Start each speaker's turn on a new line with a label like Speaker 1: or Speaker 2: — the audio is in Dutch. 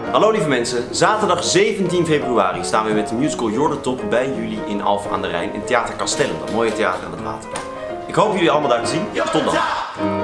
Speaker 1: Hallo lieve mensen, zaterdag 17 februari staan we met de musical Jordentop bij jullie in Alphen aan de Rijn in Theater Castellum, dat mooie theater aan het water. Ik hoop jullie allemaal daar te zien. Tot dan!